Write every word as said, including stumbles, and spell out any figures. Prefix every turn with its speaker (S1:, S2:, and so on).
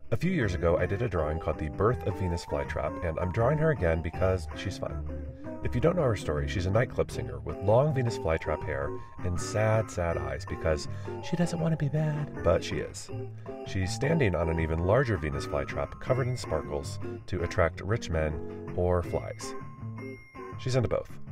S1: A few years ago, I did a drawing called The Birth of Venus Flytrap, and I'm drawing her again because she's fun. If you don't know her story, she's a nightclub singer with long Venus flytrap hair and sad, sad eyes because she doesn't want to be bad, but she is. She's standing on an even larger Venus flytrap covered in sparkles to attract rich men or flies. She's into both.